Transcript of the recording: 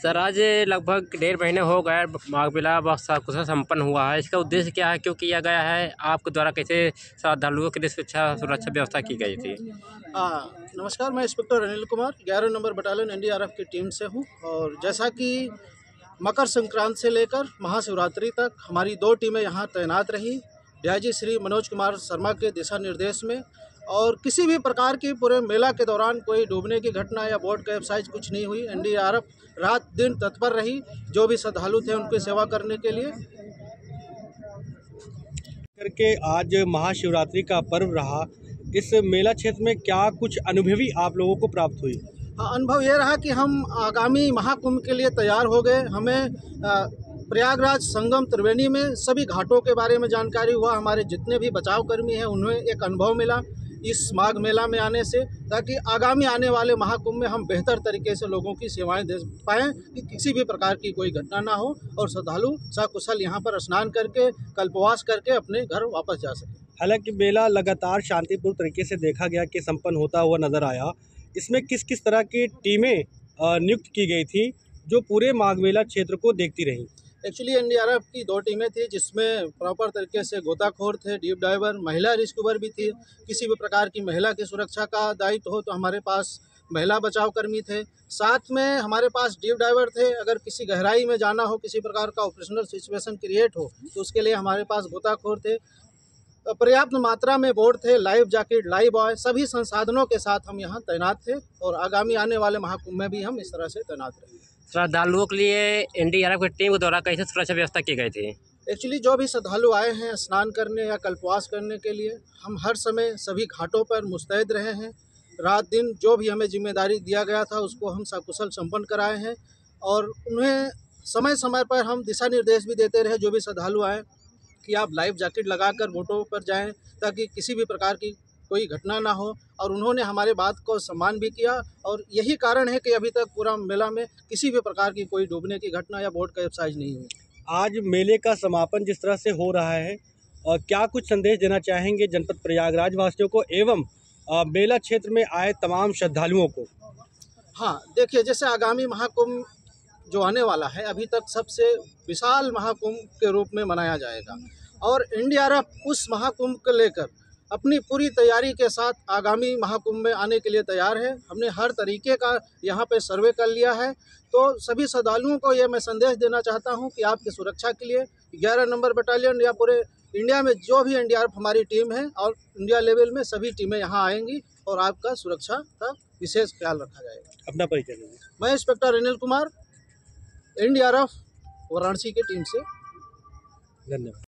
Sir आज लगभग 1.5 महीने हो गए माघ मेला बहुत कुशल संपन्न हुआ है। इसका उद्देश्य क्या है, क्यों किया गया है, आपके द्वारा कैसे श्रद्धालुओं के लिए सुरक्षा व्यवस्था की गई थी? नमस्कार, मैं inspector Anil Kumar 11 number battalion NDRF की टीम से हूं। और जैसा कि मकर संक्रांति से लेकर महाशिवरात्रि तक हमारी 2 टीमें यहां तैनात रही डीआईजी श्री मनोज कुमार शर्मा के दिशा निर्देश में। और किसी भी प्रकार की पूरे मेला के दौरान कोई डूबने की घटना या बोट कैप्साइज कुछ नहीं हुई। एनडीआरएफ रात दिन तत्पर रही जो भी श्रद्धालु थे उनकी सेवा करने के लिए। करके आज महाशिवरात्रि का पर्व रहा, इस मेला क्षेत्र में क्या कुछ अनुभवी आप लोगों को प्राप्त हुई? अनुभव ये रहा कि हम आगामी महाकुंभ के लिए तैयार हो गए। हमें प्रयागराज संगम त्रिवेणी में सभी घाटों के बारे में जानकारी हुआ। हमारे जितने भी बचाव कर्मी हैं उन्हें एक अनुभव मिला इस माघ मेला में आने से, ताकि आगामी आने वाले महाकुंभ में हम बेहतर तरीके से लोगों की सेवाएं दे पाएँ कि किसी भी प्रकार की कोई घटना ना हो और श्रद्धालु सकुशल यहाँ पर स्नान करके कल्पवास करके अपने घर वापस जा सकें। हालांकि मेला लगातार शांतिपूर्ण तरीके से देखा गया कि संपन्न होता हुआ नजर आया। इसमें किस किस तरह की टीमें नियुक्त की गई थी जो पूरे माघ मेला क्षेत्र को देखती रहीं? एक्चुअली एनडीआरएफ की 2 टीमें थी जिसमें प्रॉपर तरीके से गोताखोर थे, डीप डाइवर, महिला रिस्क्यूअर भी थी। किसी भी प्रकार की महिला की सुरक्षा का दायित्व हो तो हमारे पास महिला बचाव कर्मी थे। साथ में हमारे पास डीप डाइवर थे। अगर किसी गहराई में जाना हो, किसी प्रकार का ऑपरेशनल सिचुएशन क्रिएट हो तो उसके लिए हमारे पास गोताखोर थे। पर्याप्त मात्रा में बोट थे, लाइव जैकेट, लाइव बॉय, सभी संसाधनों के साथ हम यहाँ तैनात थे और आगामी आने वाले महाकुंभ में भी हम इस तरह से तैनात रहेंगे। श्रद्धालुओं के लिए एनडीआरएफ की टीम के द्वारा कैसे सुरक्षा व्यवस्था की गई थी? एक्चुअली जो भी श्रद्धालु आए हैं स्नान करने या कल्पवास करने के लिए, हम हर समय सभी घाटों पर मुस्तैद रहे हैं। रात दिन जो भी हमें जिम्मेदारी दिया गया था उसको हम सकुशल संपन्न कराए हैं और उन्हें समय समय पर हम दिशा निर्देश भी देते रहे जो भी श्रद्धालु आए कि आप लाइफ जैकेट लगाकर बोटों पर जाएं ताकि किसी भी प्रकार की कोई घटना ना हो। और उन्होंने हमारे बात को सम्मान भी किया और यही कारण है कि अभी तक पूरा मेला में किसी भी प्रकार की कोई डूबने की घटना या बोट कैप्साइज नहीं हुई। आज मेले का समापन जिस तरह से हो रहा है, क्या कुछ संदेश देना चाहेंगे जनपद प्रयागराज वासियों को एवं मेला क्षेत्र में आए तमाम श्रद्धालुओं को? हाँ, देखिए, जैसे आगामी महाकुंभ जो आने वाला है अभी तक सबसे विशाल महाकुंभ के रूप में मनाया जाएगा और एनडीआरएफ उस महाकुंभ को लेकर अपनी पूरी तैयारी के साथ आगामी महाकुंभ में आने के लिए तैयार है। हमने हर तरीके का यहाँ पे सर्वे कर लिया है। तो सभी श्रद्धालुओं को ये मैं संदेश देना चाहता हूँ कि आपकी सुरक्षा के लिए 11 नंबर बटालियन या पूरे इंडिया में जो भी एनडीआरएफ हमारी टीम है और इंडिया लेवल में सभी टीमें यहाँ आएंगी और आपका सुरक्षा का विशेष ख्याल रखा जाएगा। अपना परिचय दीजिए। मैं इंस्पेक्टर अनिल कुमार, एनडीआरएफ वाराणसी की टीम से। धन्यवाद।